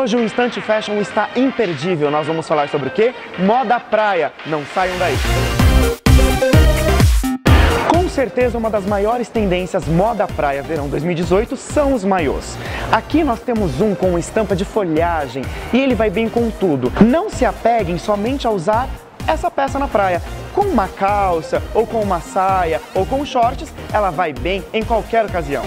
Hoje o Instante Fashion está imperdível. Nós vamos falar sobre o quê? Moda praia. Não saiam daí. Com certeza uma das maiores tendências moda praia verão 2018 são os maiôs. Aqui nós temos um com estampa de folhagem e ele vai bem com tudo. Não se apeguem somente a usar essa peça na praia. Com uma calça, ou com uma saia, ou com shorts, ela vai bem em qualquer ocasião.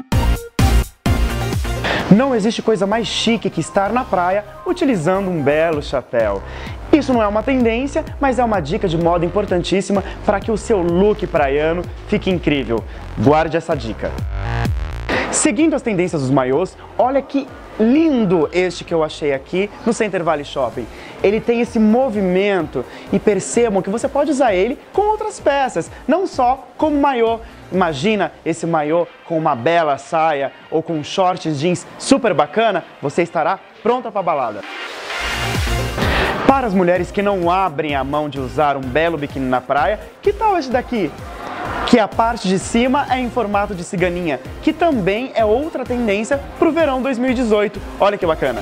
Não existe coisa mais chique que estar na praia utilizando um belo chapéu. Isso não é uma tendência, mas é uma dica de moda importantíssima para que o seu look praiano fique incrível. Guarde essa dica. Seguindo as tendências dos maiôs, olha que lindo este que eu achei aqui no Center Valley Shopping. Ele tem esse movimento e percebam que você pode usar ele com outras peças, não só como maiô. Imagina esse maiô com uma bela saia ou com shorts jeans super bacana, você estará pronta para a balada. Para as mulheres que não abrem a mão de usar um belo biquíni na praia, que tal esse daqui? Que a parte de cima é em formato de ciganinha, que também é outra tendência para o verão 2018. Olha que bacana!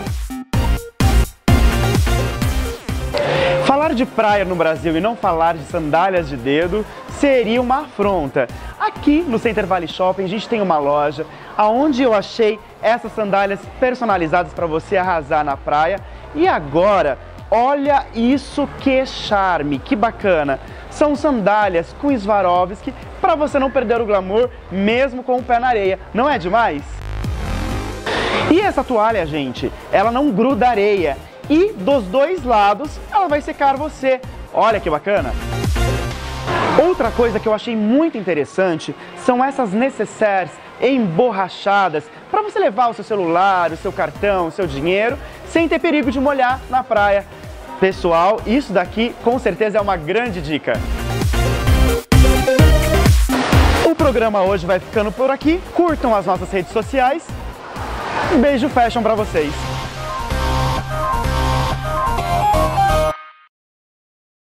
Falar de praia no Brasil e não falar de sandálias de dedo seria uma afronta. Aqui no Center Valley Shopping a gente tem uma loja onde eu achei essas sandálias personalizadas para você arrasar na praia. E agora, olha isso que charme, que bacana! São sandálias com Swarovski para você não perder o glamour mesmo com o pé na areia. Não é demais? E essa toalha, gente, ela não gruda areia e dos dois lados ela vai secar você. Olha que bacana! Outra coisa que eu achei muito interessante são essas nécessaires emborrachadas para você levar o seu celular, o seu cartão, o seu dinheiro sem ter perigo de molhar na praia. Pessoal, isso daqui com certeza é uma grande dica. O programa hoje vai ficando por aqui. Curtam as nossas redes sociais. Um beijo fashion para vocês.